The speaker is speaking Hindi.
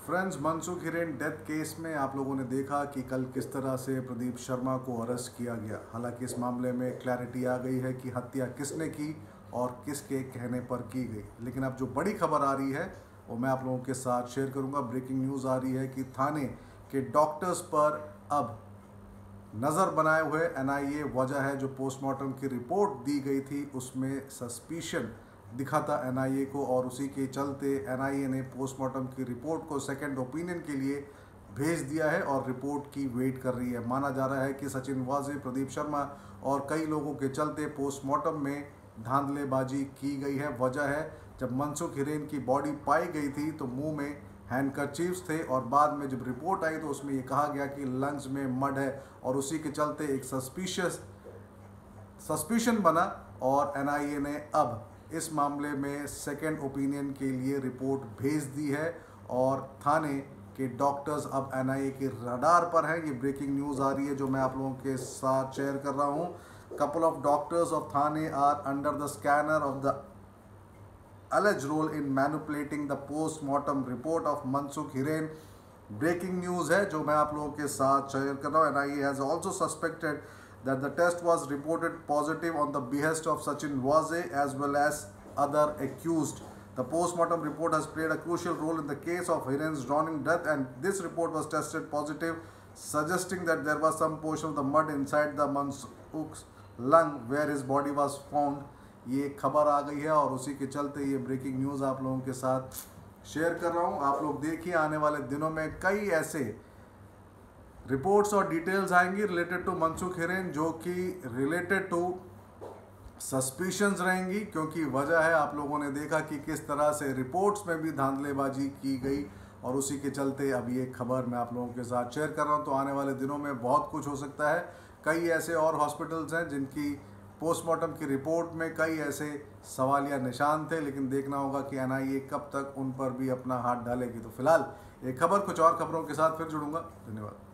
Friends, Mansukh Hiren death case में आप लोगों ने देखा कि कल किस तरह से प्रदीप शर्मा को अरेस्ट किया गया। हालांकि इस मामले में क्लैरिटी आ गई है कि हत्या किसने की और किसके कहने पर की गई। लेकिन अब जो बड़ी खबर आ रही है वो मैं आप लोगों के साथ शेयर करूंगा। ब्रेकिंग न्यूज़ आ रही है कि थाने के डॉक्टर्स पर अब नज़र बनाए हुए एनआईए वजह है। जो पोस्टमार्टम की रिपोर्ट दी गई थी उसमें सस्पिशन दिखा था एनआईए को, और उसी के चलते एनआईए ने पोस्टमार्टम की रिपोर्ट को सेकंड ओपिनियन के लिए भेज दिया है और रिपोर्ट की वेट कर रही है। माना जा रहा है कि सचिन वाजे, प्रदीप शर्मा और कई लोगों के चलते पोस्टमार्टम में धांधलेबाजी की गई है। वजह है, जब मनसुख हिरेन की बॉडी पाई गई थी तो मुंह में हैंडकरचीफ्स थे और बाद में जब रिपोर्ट आई तो उसमें ये कहा गया कि लंग्स में मड है, और उसी के चलते एक सस्पिशन बना और एनआईए ने अब इस मामले में सेकंड ओपिनियन के लिए रिपोर्ट भेज दी है और थाने के डॉक्टर्स अब एनआईए के रडार पर हैं। ये ब्रेकिंग न्यूज़ आ रही है जो मैं आप लोगों के साथ शेयर कर रहा हूँ। Couple of doctors of Thane are under the scanner of the alleged role in manipulating the post-mortem report of Mansukh Hiren। Breaking news है जो मैं आप लोगों के साथ शेयर कर रहा हूँ। NIA has also suspected that the test was reported positive on the behest of Sachin Waze as well as other accused. The post-mortem report has played a crucial role in the case of Hiren's drowning death, and this report was tested positive, suggesting that there was some portion of the mud inside the Mansukh's lung where his body was found। ये खबर आ गई है और उसी के चलते ये ब्रेकिंग न्यूज़ आप लोगों के साथ शेयर कर रहा हूँ। आप लोग देखिए, आने वाले दिनों में कई ऐसे रिपोर्ट्स और डिटेल्स आएंगी रिलेटेड टू मनसुख हिरेन, जो कि रिलेटेड टू सस्पिशंस रहेंगी, क्योंकि वजह है आप लोगों ने देखा कि किस तरह से रिपोर्ट्स में भी धांधलेबाजी की गई और उसी के चलते अब ये खबर मैं आप लोगों के साथ शेयर कर रहा हूँ। तो आने वाले दिनों में बहुत कुछ हो सकता है। कई ऐसे और हॉस्पिटल्स हैं जिनकी पोस्टमार्टम की रिपोर्ट में कई ऐसे सवालिया निशान थे, लेकिन देखना होगा कि एनआईए कब तक उन पर भी अपना हाथ डालेगी। तो फिलहाल एक खबर, कुछ और खबरों के साथ फिर जुड़ूंगा। धन्यवाद।